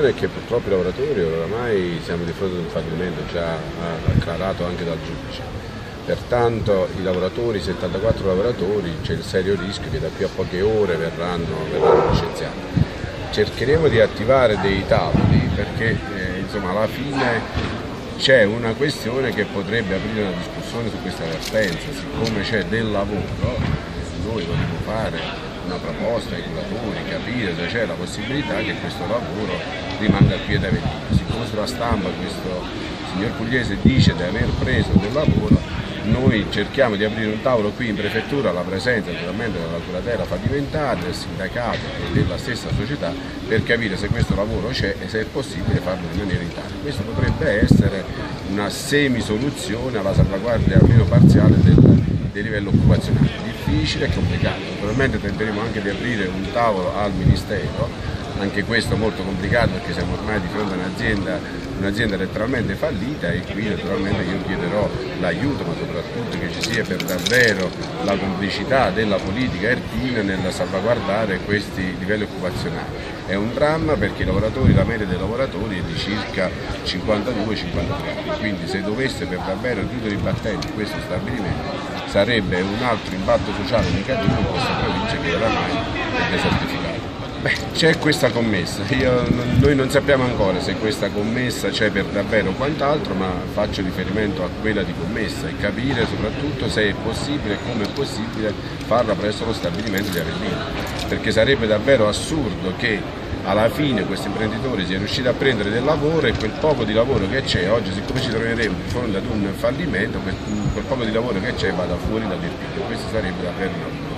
situazione è che purtroppo i lavoratori oramai siamo di fronte ad un fallimento già acclarato anche dal giudice. Pertanto i lavoratori, 74 lavoratori, c'è il serio rischio che da qui a poche ore verranno licenziati. Cercheremo di attivare dei tavoli perché insomma, alla fine c'è una questione che potrebbe aprire una discussione su questa vertenza. Siccome c'è del lavoro, noi vogliamo fare una proposta ai curatori, capire se c'è la possibilità che questo lavoro rimanga qui ad Avellino. Siccome sulla stampa questo signor Pugliese dice di aver preso del lavoro, noi cerchiamo di aprire un tavolo qui in prefettura alla presenza naturalmente della curatela fallimentare, del sindacato e della stessa società per capire se questo lavoro c'è e se è possibile farlo rimanere in Italia. Questo potrebbe essere una semisoluzione alla salvaguardia almeno parziale del livello occupazionale. Difficile e complicato. Naturalmente tenteremo anche di aprire un tavolo al Ministero, anche questo molto complicato perché siamo ormai di fronte a un'azienda letteralmente fallita e qui naturalmente io chiederò l'aiuto, ma soprattutto che ci sia per davvero la complicità della politica ertina nel salvaguardare questi livelli occupazionali. È un dramma perché la media dei lavoratori è di circa 52-53 anni, quindi se dovesse per davvero chiudere i battenti questo stabilimento sarebbe un altro impatto sociale negativo in questa provincia che oramai è desertificata. C'è questa commessa, noi non sappiamo ancora se questa commessa c'è per davvero o quant'altro, ma faccio riferimento a quella di commessa e capire soprattutto se è possibile e come è possibile farla presso lo stabilimento di Avellino, perché sarebbe davvero assurdo che alla fine questo imprenditore sia riuscito a prendere del lavoro e quel poco di lavoro che c'è, oggi siccome ci troveremo di fronte ad un fallimento, quel poco di lavoro che c'è vada fuori dall'Irpinia. Questo sarebbe davvero una